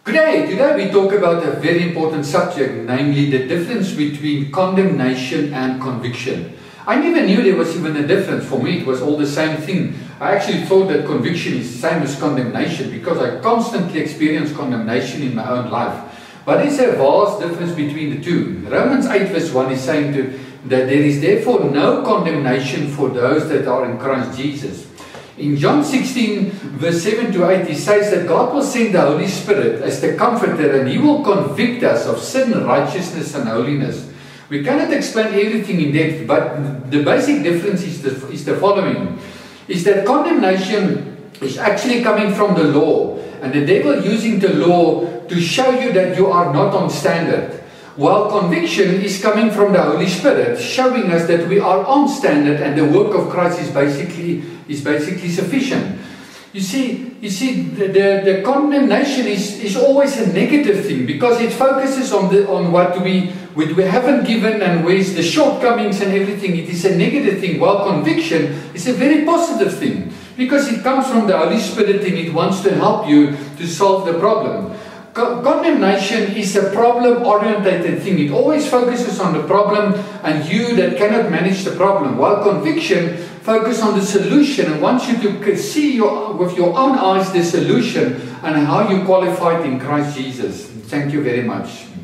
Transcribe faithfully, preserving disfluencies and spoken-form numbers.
Today, today we talk about a very important subject, namely the difference between condemnation and conviction. I never knew there was even a difference. For me, it was all the same thing. I actually thought that conviction is the same as condemnation because I constantly experience condemnation in my own life. But there's a vast difference between the two. Romans eight verse one is saying to, that there is therefore no condemnation for those that are in Christ Jesus. In John sixteen verse seven to eight, he says that God will send the Holy Spirit as the comforter, and he will convict us of sin, righteousness and holiness. We cannot explain everything in depth, but the basic difference is the, is the following. Is that condemnation is actually coming from the law, and the devil using the law to show you that you are not on standard. While conviction is coming from the Holy Spirit, showing us that we are on standard and the work of Christ is basically is basically sufficient. You see, you see, the, the, the condemnation is, is always a negative thing because it focuses on the on what we what we haven't given and where's the shortcomings and everything. It is a negative thing, while conviction is a very positive thing because it comes from the Holy Spirit and it wants to help you to solve the problem. Condemnation is a problem-orientated thing. It always focuses on the problem and you that cannot manage the problem. While conviction focuses on the solution and wants you to see your, with your own eyes the solution and how you qualified in Christ Jesus. Thank you very much.